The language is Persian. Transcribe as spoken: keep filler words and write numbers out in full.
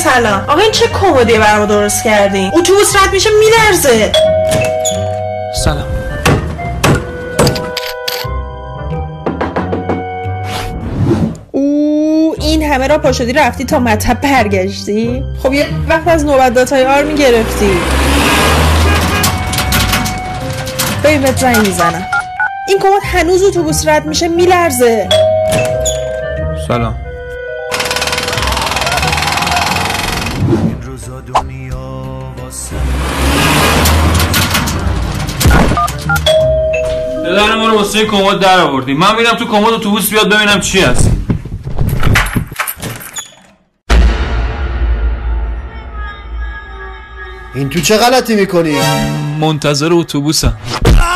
سلام. آقا این چه کمدی برام درست کردین؟ اتوبوس رد میشه میلرزه. سلام. او این همه را پاشدی رفتی تا مطب برگشتی؟ خب یه وقت از نوبت داتای آر میگرفتی. ببین بهت زنگ میزنم. این کمد هنوز اتوبوس رد میشه میلرزه. سلام. دلار ما رو واسه این کمد در آوردیم. من میرم تو کمد اتوبوس بیاد ببینم چی هست. این تو چه غلطی میکنی؟ منتظر اتوبوسم.